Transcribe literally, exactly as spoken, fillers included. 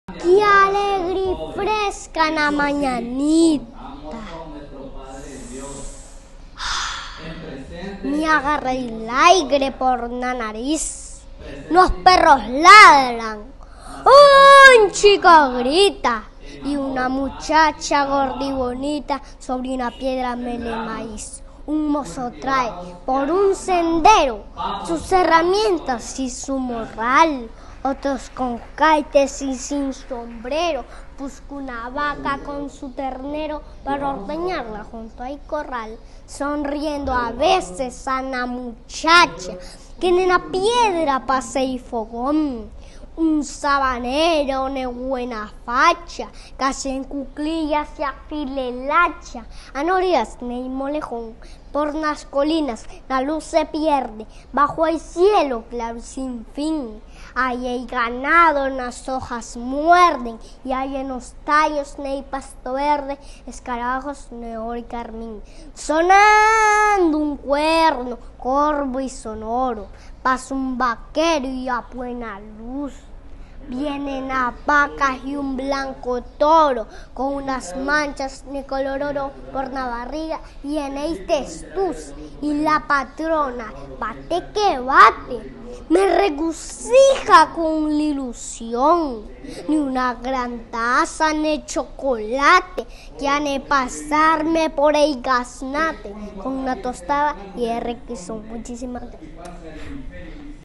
Qué alegre y fresca en la mañanita. Me agarré el aire por la nariz. Los perros ladran. Un chico grita. Y una muchacha gorda y bonita sobre una piedra mele maíz. Un mozo trae por un sendero sus herramientas y su morral. Otros con caites y sin sombrero, busca una vaca con su ternero para ordeñarla junto al corral, sonriendo a veces a la muchacha que en la piedra pase y fogón. Un sabanero de buena facha, casi en cuclillas y afile el hacha. A norias ni molejón, por las colinas la luz se pierde, bajo el cielo claro y sin fin. Ahí hay ganado, en las hojas muerden, y hay en los tallos ni pasto verde, escarabajos de oro y carmín. Sonando un cuerno, corvo y sonoro, pasa un vaquero y a buena luz. Vienen a vacas y un blanco toro, con unas manchas de color oro por la barriga, y en el testuz, y la patrona, bate que bate, me regocija con la ilusión, ni una gran taza de chocolate, que han de pasarme por el gaznate, con una tostada y el requisón. Muchísimas gracias.